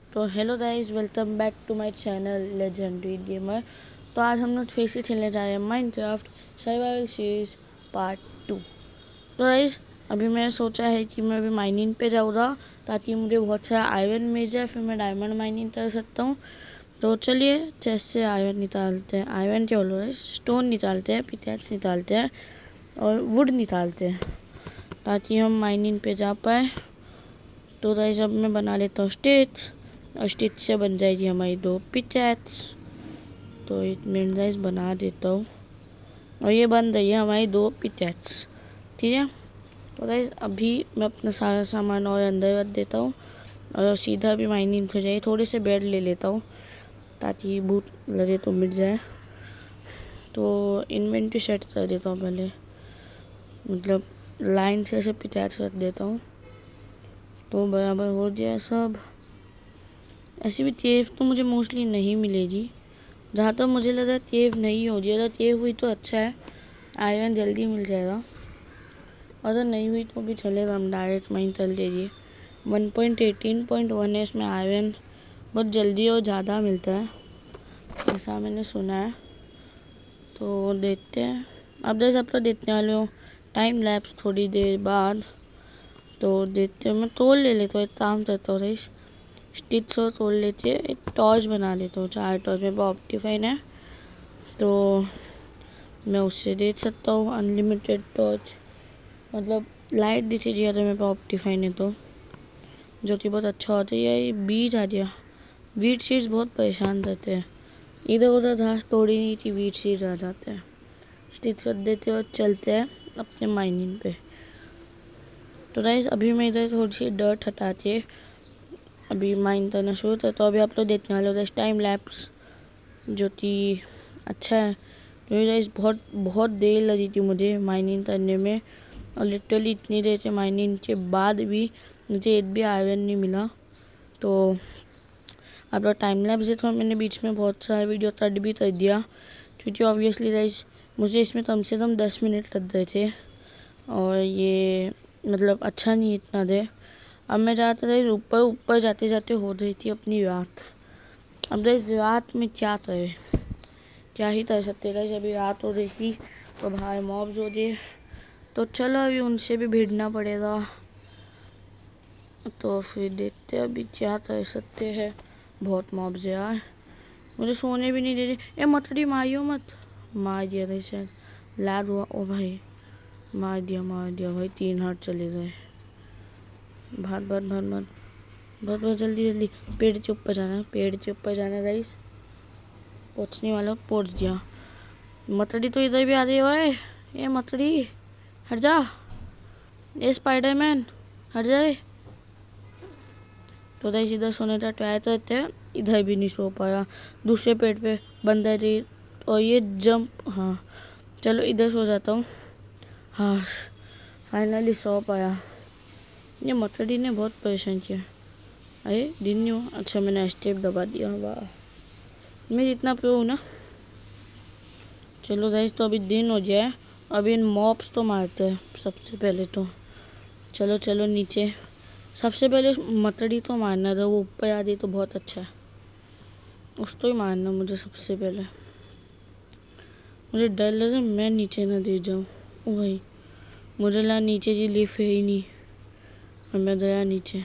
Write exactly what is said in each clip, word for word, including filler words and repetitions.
तो hello guys, welcome back to my channel legendary gamer. तो आज हम लोग फिर से खेलने जा रहे हैं Minecraft survival series part two. तो गाइस अभी मैंने सोचा है कि मैं अभी माइनिंग पे जाऊँगा ताकि मुझे बहुत सारा आयरन मिल जाए, फिर मैं डायमंड माइनिंग कर सकता हूँ। तो चलिए चेस्ट से आयरन निकालते हैं, आयरन क्या बोलो गाइस, स्टोन निकालते हैं, पिकैक्स निकालते हैं और वुड निकालते हैं ताकि हम माइनिंग पे जा पाए। तो गाइस अब मैं बना लेता हूँ स्टिक्स और स्टिच से बन जाएगी हमारी दो पिकैक्स। तो एक मिनट गाइस बना देता हूँ और ये बन रही है हमारी दो पिकैक्स, ठीक है। तो गाइस अभी मैं अपना सारा सामान और अंदर रख देता हूँ और सीधा भी माइनिंग हो जाए। थोड़े से बेड ले लेता हूँ ताकि भूख लगे तो मिट जाए। तो इन्वेंट्री सेट कर देता हूँ पहले, मतलब लाइन से ऐसे पिकैक्स रख देता हूँ तो बराबर हो जाए सब। ऐसी भी केव तो मुझे मोस्टली नहीं मिलेगी, जहाँ तक मुझे लग रहा है केव नहीं होगी। अगर केव हुई तो अच्छा है, आयरन जल्दी मिल जाएगा। अगर नहीं हुई तो भी चलेगा, हम डायरेक्ट माइन कर लीजिए। One point eighteen point one है इसमें, आयरन बहुत जल्दी और ज़्यादा मिलता है ऐसा मैंने सुना है। तो देखते हैं, अब जैसे आप लोग देखने वाले हो टाइम लैप्स थोड़ी देर बाद। तो देखते हैं, मैं तोड़ ले लेता हूँ, एक काम करता हूँ रईस, स्टिक्स और तोड़ लेते हैं, एक टॉर्च बना लेता हूँ। चार टॉर्च में ऑप्टिफाइन है तो मैं उससे देख सकता हूँ अनलिमिटेड टॉर्च, मतलब लाइट दिखेगी अगर मेरे पास ऑप्टिफाइन है तो, जो कि बहुत अच्छा होता है। ये बीज आ गया, वीट सीड्स बहुत परेशान करते हैं, इधर उधर घास तोड़ी नहीं थी, वीट सीड्स आ जाते हैं। स्टिक्स रख देते और चलते हैं अपने माइनिंग पे। तो गाइस अभी मैं इधर थोड़ी सी डर्ट हटाते अभी माइन करना शुरू था। तो अभी आप लोग देखने वाले हो टाइम लैप्स, जो कि अच्छा है क्योंकि गाइस बहुत बहुत देर लगी थी मुझे माइनिंग करने में, और लिटरली इतनी देर से माइनिंग के बाद भी मुझे एक भी आयरन नहीं मिला। तो आप लोग टाइम लैप्स देखो, मैंने बीच में बहुत सारा वीडियो कट भी कर दिया क्योंकि ऑब्वियसली गाइस मुझे इसमें कम से कम दस मिनट लग गए थे और ये मतलब अच्छा नहीं इतना दे। अब मैं जाता था ऊपर ऊपर जाते जाते हो रही थी अपनी रात। अब इस रात में क्या करे, क्या ही कर सकते थे। जब रात हो रही थी तो बाहर मॉब्स हो गए, तो चलो अभी उनसे भी भिड़ना पड़ेगा। तो फिर देखते हैं अभी क्या कर सकते हैं, बहुत मॉब्स है यार, मुझे सोने भी नहीं दे रही। ए मतड़ी मारियो मत, मार दिया था शायद, लैग हुआ। ओ भाई मार दिया मार दिया भाई, तीन हाथ चले गए। भाग भाग भाग भाग बहुत बहुत जल्दी जल्दी, पेड़ के ऊपर जाना, पेड़ के ऊपर जाना गाइस, पहुँचने वाला पहुँच गया। मतड़ी तो इधर भी आ रही है, ये मतड़ी हट जा, ये स्पाइडरमैन हट जाए। तो गाइस इधर सोने का ट्राई करते हैं, इधर भी नहीं सो पाया, दूसरे पेड़ पे बंदा रही और ये जंप। हाँ चलो इधर सो जाता हूँ, हाँ फाइनली सो पाया। ये मतड़ी ने बहुत परेशान किया। अरे दिन नहीं हो, अच्छा मैंने एस्केप दबा दिया, वाह मैं जितना प्रो हूँ ना। चलो गाइस तो अभी दिन हो गया है, अभी इन मॉब्स तो मारते हैं सबसे पहले तो। चलो चलो नीचे, सबसे पहले मतड़ी तो मारना था, वो ऊपर आ गई तो बहुत अच्छा है, उसको ही मारना मुझे सबसे पहले। मुझे डर लग रहा है मैं नीचे ना दे जाऊँ। ओ भाई मुझे लगा नीचे की लिफ्ट है ही नहीं और मैं गया नीचे।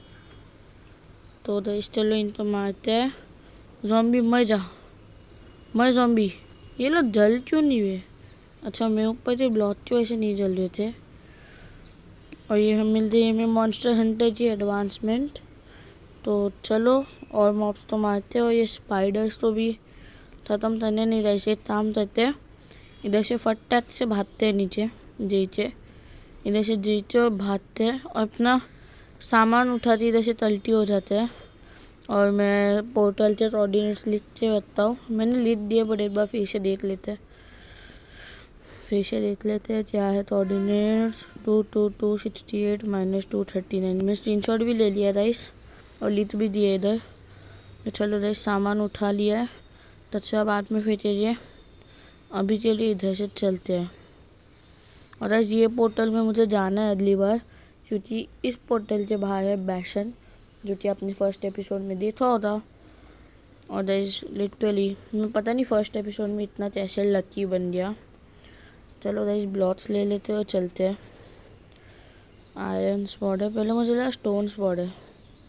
तो गाइस चलो इनको मारते हैं। ज़ॉम्बी मर जा, मर ज़ॉम्बी। ये लोग जल क्यों नहीं हुए, अच्छा मैं ऊपर से ब्लॉक क्यों ऐसे नहीं जल रहे थे। और ये हम मिलते हैं हमें मॉन्स्टर हंटर की एडवांसमेंट। तो चलो और मॉब्स तो मारते हैं, और ये स्पाइडर्स तो भी ख़त्म करने नहीं रहे से, काम करते हैं। इधर से फटाक से भागते हैं नीचे नीचे, इधर से नीचे और भागते हैं और अपना सामान उठाते इधर से तलटी हो जाते हैं। और मैं पोर्टल के कोऑर्डिनेट्स लिख के रखता हूँ, मैंने लिख दिए बट एक बार फिर से देख लेते हैं, फिर से देख लेते हैं क्या है coordinates. Two two two sixty eight minus two thirty nine में स्क्रीन शॉट भी ले लिया राइस और लिख भी दिए इधर। तो चलो राइस सामान उठा लिया है, तो अच्छा बाद में फिर चलिए अभी के लिए इधर से चलते हैं। और राइस ये पोर्टल में मुझे जाना है अगली बार, क्योंकि इस पोर्टल के बाहर है बैशन, जो कि आपने फर्स्ट एपिसोड में देखा होता। और गाइस लिटरली मैं पता नहीं फर्स्ट एपिसोड में इतना कैसे लकी बन गया। चलो गाइस ब्लॉक्स ले लेते हैं और चलते हैं। आयरन स्पॉट है, पहले मुझे लगा स्टोन स्पॉट है।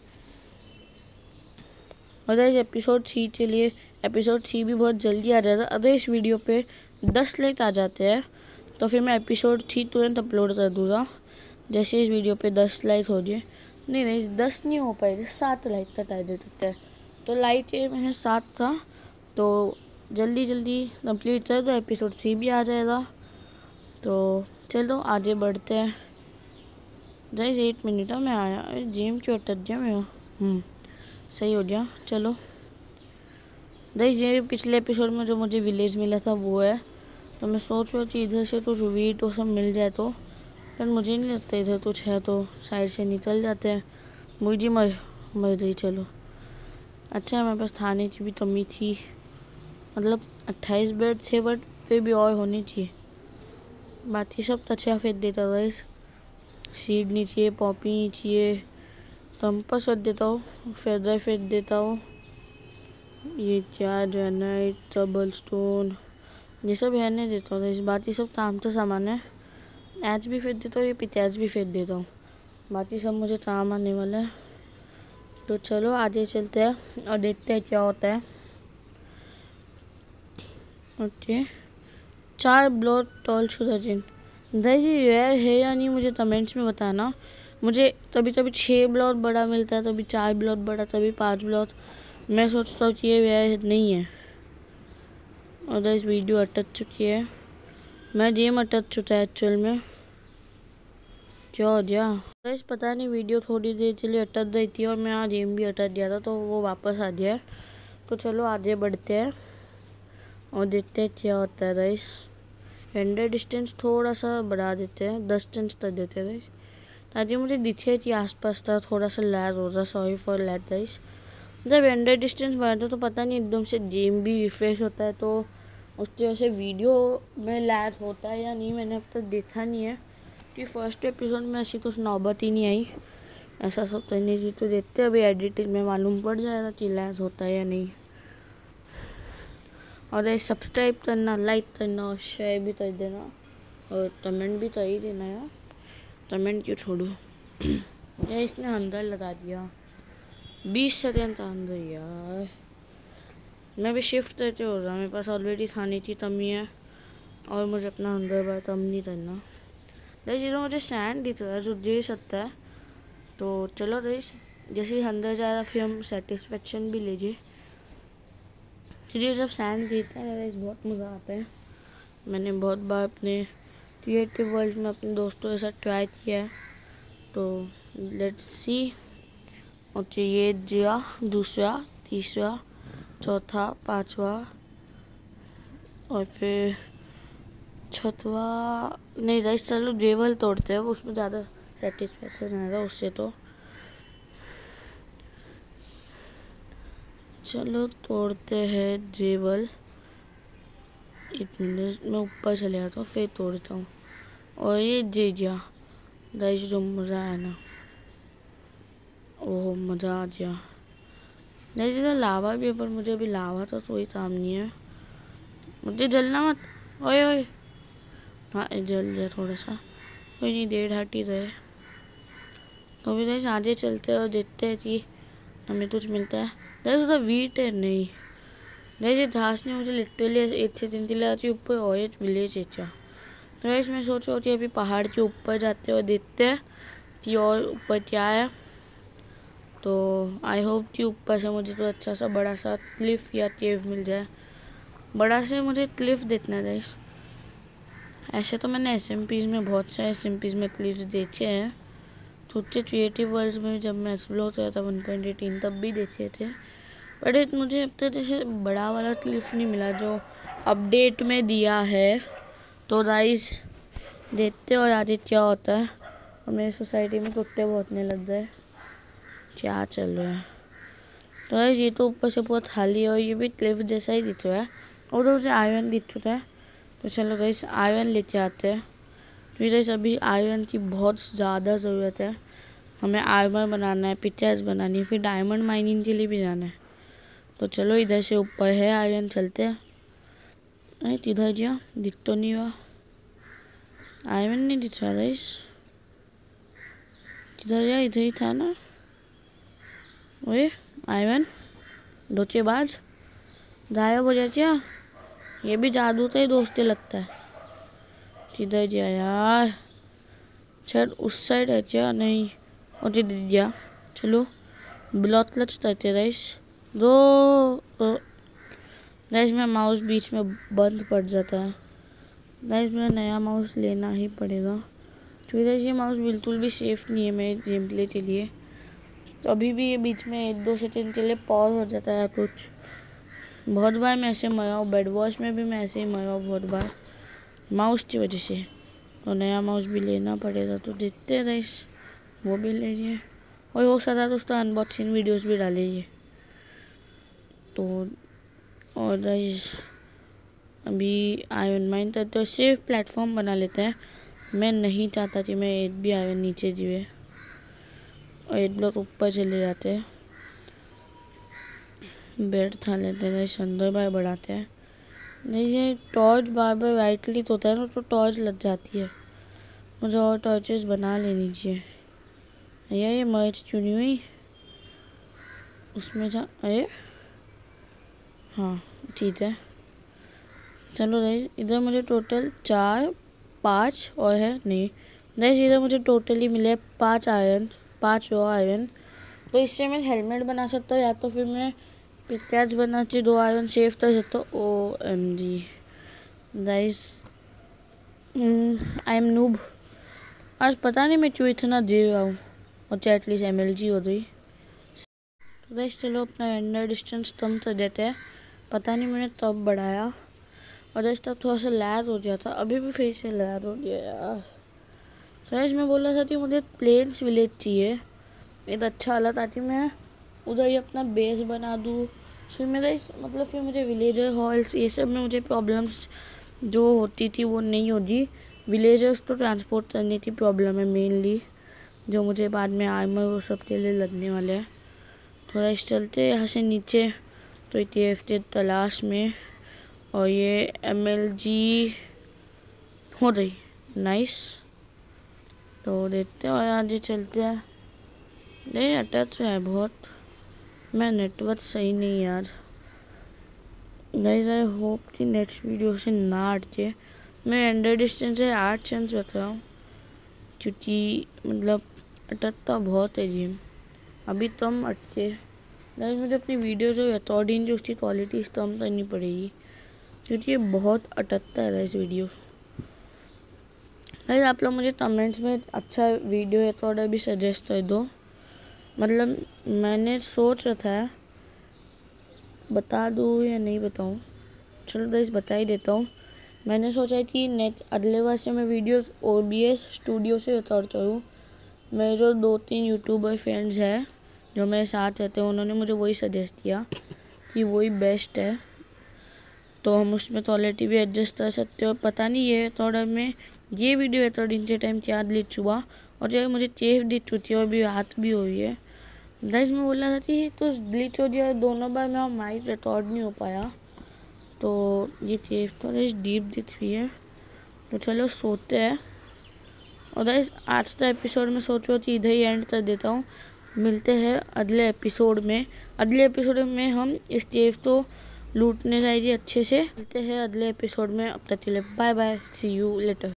और गाइस एपिसोड थ्री के लिए एपिसोड थ्री भी बहुत जल्दी आ जाता। अगर इस वीडियो पे दस लाइक आ जाते हैं तो फिर मैं एपिसोड थ्री तुरंत अपलोड कर दूँगा। जैसे इस वीडियो पे दस लाइक हो गए, नहीं नहीं दस नहीं हो पाएगा, सात लाइक तक आ देते हैं। तो लाइक में सात था, तो जल्दी जल्दी कंप्लीट कर दो, एपिसोड थ्री भी आ जाएगा। तो चलो आगे बढ़ते हैं। गाइस एट मिनट है, मैं आया जिम क्यों अटक गया मैं। हम्म सही हो गया। चलो गाइस ये पिछले एपिसोड में जो मुझे विलेज मिला था वो है। तो मैं सोच रहा थी इधर से तो वीट वो सब मिल जाए, तो पर मुझे नहीं लगता इधर कुछ है, तो साइड से निकल जाते हैं। मुझे मर मर गई। चलो अच्छा मेरे पास थाने की भी कमी थी, मतलब अट्ठाईस बेड थे बट फिर भी और होनी चाहिए। बाकी सब तो अच्छा फेंक देता था। इस सीड नहीं चाहिए, पॉपी नहीं चाहिए, कंपास फेंक देता हूँ, फेदर फेंक देता हूँ, ये क्या ग्रेनाइट डबल स्टोन ये सब है नहीं देता हूँ। इस बाकी सब काम का सामान है। एच भी फेंक देता हूँ, ये पिताज भी फेंक देता हूँ, बाकी सब मुझे काम आने वाला है। तो चलो आगे चलते हैं और देखते हैं क्या होता है। ओके चार ब्लॉक टॉल शुजाजिन गाइस ये रेयर है या नहीं मुझे कमेंट्स में बताना। मुझे कभी कभी छः ब्लॉक बड़ा मिलता है, कभी चार ब्लॉक बड़ा, कभी पाँच ब्लॉक। मैं सोचता हूँ कि ये रेयर नहीं है। और गाइस वीडियो अटक चुकी है, मैं गेम अटक चुका है एक्चुअल में। क्या हो गया गाइस पता नहीं, वीडियो थोड़ी देर के लिए अटक गई थी और मैं आज गेम भी अटक गया था, तो वो वापस आ गया है। तो चलो आगे बढ़ते हैं और देखते हैं क्या होता है। गाइस रेंडर डिस्टेंस थोड़ा सा बढ़ा देते हैं, दस डिस्टेंस तक देते हैं ताकि मुझे दिखे कि आसपास था। थोड़ा सा लैग होता, सॉरी फॉर लैग गाइस। जब रेंडर डिस्टेंस बढ़ाता तो पता नहीं एकदम से गेम भी रिफ्रेश होता है, तो उसकी वजह से वीडियो में लैग होता है या नहीं मैंने अब तक देखा नहीं है, कि फर्स्ट एपिसोड में ऐसी कुछ नौबत ही नहीं आई। ऐसा सब तो नहीं जी, तो देखते अभी एडिटिंग में मालूम पड़ जाएगा कि लैग होता है या नहीं। और ये सब्सक्राइब करना, लाइक करना और शेयर भी कर देना और कमेंट भी कर ही देना यार। कमेंट क्यों छोड़ू यार, इसने अंदर लगा दिया बीस सेकेंड था अंदर यार। मैं भी शिफ्ट करते हो रहा, मेरे पास ऑलरेडी खाने की कमी है और मुझे अपना अंदर बार कम नहीं करना। जैसे तो मुझे सैंड दिख रहा है जो दे सकता है। तो चलो रेस जैसे ही अंदर जा रहा फिर हम सेटिस्फेक्शन भी लीजिए। फिर जब सैंड देता है रेस बहुत मज़ा आता है। मैंने बहुत बार अपने क्रिएटिव वर्ल्ड में अपने दोस्तों के साथ ट्राई किया है। तो लेट्स सी। ओके ये दिया दूसरा, तीसरा, चौथा, पांचवा और फिर छठवा। नहीं गाइस चलो जेवल तोड़ते हैं, उसमें ज़्यादा सेटिस्फैक्शन आएगा उससे। तो चलो तोड़ते हैं जेवल। एक मिनट मैं ऊपर चले जाता हूँ फिर तोड़ता हूँ। और ये दे दिया गाइस, जो मज़ा आया ना, ओह मज़ा आ गया। गाइस इधर लावा भी है पर मुझे अभी लावा तो कोई काम नहीं है। मुझे जलना मत, ओए ओए। हाँ जल गया थोड़ा सा, कोई नहीं, डेढ़ हटी रहे। तो अभी गाइस आगे चलते हैं और देखते हैं कि हमें कुछ मिलता है। गाइस उधर वीट है नहीं गाइस, ये घास ने मुझे लिटरली एक से तीन तिला आती ऊपर और एक विलेज है क्या। तो गाइस मैं सोच रहा हूँ अभी पहाड़ के ऊपर जाते हैं और देखते हैं कि और ऊपर क्या है। तो आई होप कि ऊपर से मुझे तो अच्छा सा बड़ा सा क्लिफ या केव मिल जाए। बड़ा से मुझे क्लिफ देखना है गाइस। ऐसे तो मैंने एस एम पीज़ में बहुत सारे एस एम पीज़ में क्लिफ्स देखे हैं, छोटे क्रिएटिव वर्ल्ड में जब मैं एक्सप्लोर किया था वन पॉइंट एटीन तब भी देखे थे। बट मुझे अब तक जैसे बड़ा वाला क्लिफ नहीं मिला जो अपडेट में दिया है। तो गाइस देखते और आगे क्या होता है। और मेरी सोसाइटी में कुत्ते बहुतने लग गए, क्या चल रहा है। तो गाइस ये तो ऊपर से बहुत खाली है और ये भी क्लिफ जैसा ही दिख रहा है और तो उसे आयरन दिख चुका है। तो चलो गाइस आयरन लेते आते हैं। तो गाइस अभी आयरन की बहुत ज़्यादा ज़रूरत है हमें आर्मर बनाना है, पिकेक्स बनानी है, फिर डायमंड माइनिंग के लिए भी जाना है। तो चलो इधर से ऊपर है आयरन, चलते हैं। अरे किधर गया, दिख तो नहीं हुआ, आयरन नहीं दिख रहा गाइस, किधर गया, इधर ही था ना। ओए आयरन धोखेबाज, गायब हो जाती है। ये भी जादू से ही दोस्ती लगता है। किधर गया यार, शायद उस साइड है क्या, नहीं और दिख गया। चलो ब्लॉक लच करते राइस दो राइस में माउस बीच में बंद पड़ जाता है। राइस में नया माउस लेना ही पड़ेगा क्योंकि ये माउस बिल्कुल भी सेफ नहीं है मेरे गेम प्ले के लिए। तो अभी भी ये बीच में एक दो सेकंड के लिए पॉज हो जाता है कुछ। बहुत बार मैं ऐसे मरा हूँ, बेड वॉश में भी मैं ऐसे ही मरा हूँ बहुत बार माउस की वजह से। तो नया माउस भी लेना पड़ेगा, तो देखते रहे, वो भी ले लिए और हो सकता है दोस्तों अनबॉक्सिंग वीडियोस भी डालिए। तो और गाइस अभी आयरन माइन तक तो सेफ प्लेटफॉर्म बना लेते हैं। मैं नहीं चाहता कि मैं एक भी आयरन नीचे जीवे और एक ब्लॉक ऊपर चले जाते हैं। बेड था लेते हैं, अंदर बार बढ़ाते हैं। नहीं ये टॉर्च बार बार राइट क्लिक होता है ना तो टॉर्च लग जाती है, मुझे और टॉर्चेस बना लेनी चाहिए। भैया ये मर्च क्यों नहीं हुई उसमें जा, अरे हाँ ठीक है। चलो गाइस इधर मुझे टोटल चार पाँच और है नहीं गाइस, इधर मुझे टोटली मिले पाँच आयरन, पाँच और आयरन। तो इससे मैं हेलमेट बना सकता हूँ या तो फिर मैं पिकैक्स बना के दो आयरन सेव कर सकता हूँ। O M G guys I am noob, आज पता नहीं मैं क्यों इतना दे रहा हूँ और चाहे एटलीस्ट एम एल जी हो गई। तो गाइस चलो अपना रेंडर डिस्टेंस कम कर देते हैं, पता नहीं मैंने तब बढ़ाया और गाइस तब थोड़ा सा लैग हो गया था, अभी भी फिर से लैग हो गया यार। तो गाइस मैं बोल रहा था कि मुझे प्लेन्स विलेज चाहिए एक अच्छा वाला, ताकि मैं उधर ही अपना बेस बना दूँ। फिर मेरा इस मतलब फिर मुझे विलेजर हॉल्स ये सब में मुझे प्रॉब्लम्स जो होती थी वो नहीं होगी। विलेजर्स तो ट्रांसपोर्ट करने की प्रॉब्लम है मेनली, जो मुझे बाद में आर्मर वो सब के लिए लगने वाले हैं। थोड़ा इस चलते यहाँ से नीचे तो इतने तलाश में, और ये एम एल जी हो गई नाइस। तो देखते हैं और आगे चलते हैं। नहीं अटैच है बहुत, मैं नेटवर्क सही नहीं यार गाइस, आई होप कि नेक्स्ट वीडियो से ना अटके। मैं अंडर डिस्टेंस से आठ चांस बता रहा हूँ क्योंकि मतलब अटकता बहुत है गेम, अभी कम अटके गाइस। मुझे अपनी वीडियो जो रिकॉर्डिंग जो उसकी क्वालिटी कम करनी पड़ेगी क्योंकि ये बहुत अटकता है गाइस वीडियो। गाइस आप लोग मुझे कमेंट्स में अच्छा वीडियो रिकॉर्डर भी सजेस्ट कर दो, मतलब मैंने सोच रखा है बता दूँ या नहीं बताऊँ। चलो गाइस बता ही देता हूँ। मैंने सोचा है कि नेक्स्ट अगले बार से मैं videos O B S studio से रिकॉर्ड करूँ। मेरे जो दो तीन यूट्यूबर फ्रेंड्स हैं जो मेरे साथ रहते हैं उन्होंने मुझे वही सजेस्ट किया कि वही बेस्ट है, तो हम उसमें क्वालिटी भी एडजस्ट कर सकते हो। पता नहीं ये रिकॉर्डर में ये वीडियो रिकॉर्डिंग के टाइम क्या ग्लिच हुआ और जो मुझे चेफ दी चुकी है और भी रात भी हुई है गाइस। मैं बोल रहा था कि तो ग्लिच हो गया दोनों बार, मैं माइक रिकॉर्ड नहीं हो पाया, तो ये चेफ तो गाइस डीप दिख रही है। तो चलो सोते हैं और गाइस आज का एपिसोड में सोचो कि इधर ही एंड कर देता हूँ। मिलते हैं अगले एपिसोड में। अगले एपिसोड में हम इस चेफ को लूटने जाएगी अच्छे से। मिलते हैं अगले एपिसोड में, अब तक के लिए bye bye, see you letter.